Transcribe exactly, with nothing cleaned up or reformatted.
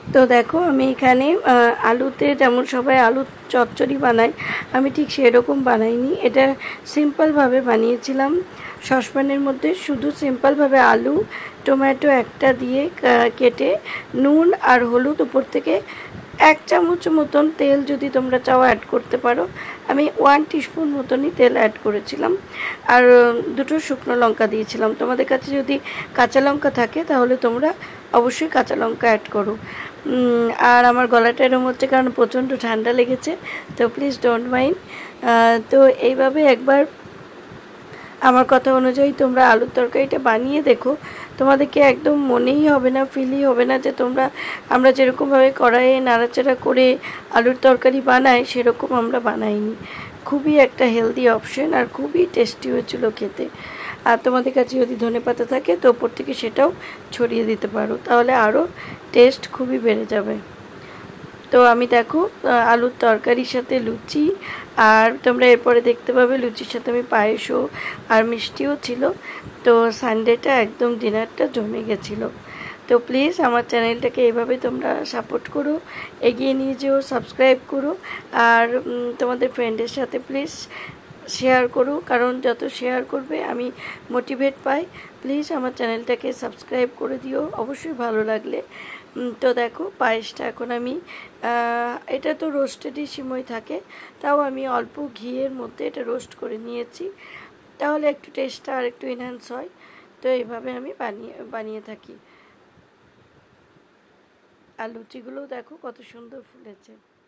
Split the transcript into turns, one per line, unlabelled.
তো দেখো আমি এখানে আলুতে যেমন সবাই আলু চচ্চড়ি বানায়, আমি ঠিক সেরকম বানাইনি। এটা সিম্পলভাবে বানিয়েছিলাম। সসপ্যানের মধ্যে শুধু সিম্পলভাবে আলু টমেটো একটা দিয়ে কেটে নুন আর হলুদ উপর থেকে এক চামচ মতন তেল যদি তোমরা চাও অ্যাড করতে পারো। আমি ওয়ান টিস্পুন মতনই তেল অ্যাড করেছিলাম আর দুটো শুকনো লঙ্কা দিয়েছিলাম। তোমাদের কাছে যদি কাঁচা লঙ্কা থাকে তাহলে তোমরা অবশ্যই কাঁচা লঙ্কা অ্যাড করো। আর আমার গলাটা এরম হচ্ছে কারণ প্রচণ্ড ঠান্ডা লেগেছে, তো প্লিজ ডোন্ট মাইন্ড। তো এইভাবে একবার আমার কথা অনুযায়ী তোমরা আলুর তরকারিটা বানিয়ে দেখো, তোমাদেরকে একদম মনেই হবে না, ফিলই হবে না যে তোমরা আমরা যেরকমভাবে কড়াইয়ে নাড়াচাড়া করে আলুর তরকারি বানাই সেরকম আমরা বানাইনি। খুবই একটা হেলদি অপশন আর খুবই টেস্টি হয়েছিল খেতে। আর তোমাদের কাছে যদি ধনেপাতা থাকে তো ওপর থেকে সেটাও ছড়িয়ে দিতে পারো, তাহলে আরও টেস্ট খুবই বেড়ে যাবে। তো আমি দেখো আলুর তরকারির সাথে লুচি, আর তোমরা এরপরে দেখতে পাবে লুচির সাথে আমি পায়েসও আর মিষ্টিও ছিল। তো সানডেটা একদম ডিনারটা জমে গেছিলো। তো প্লিজ আমার চ্যানেলটাকে এইভাবে তোমরা সাপোর্ট করো, এগিয়ে নিয়ে যেও, সাবস্ক্রাইব করো আর তোমাদের ফ্রেন্ডের সাথে প্লিজ শেয়ার করো, কারণ যত শেয়ার করবে আমি মোটিভেট পাই। প্লিজ আমার চ্যানেলটাকে সাবস্ক্রাইব করে দিও অবশ্যই ভালো লাগলে। তো দেখো পায়েসটা এখন আমি এটা তো রোস্টেডই সিমই থাকে, তাও আমি অল্প ঘিয়ের মধ্যে এটা রোস্ট করে নিয়েছি, তাহলে একটু টেস্টটা আর একটু এনহ্যান্স হয়। তো এইভাবে আমি বানিয়ে বানিয়ে থাকি। আর লুচিগুলোও দেখো কত সুন্দর ফুলেছে।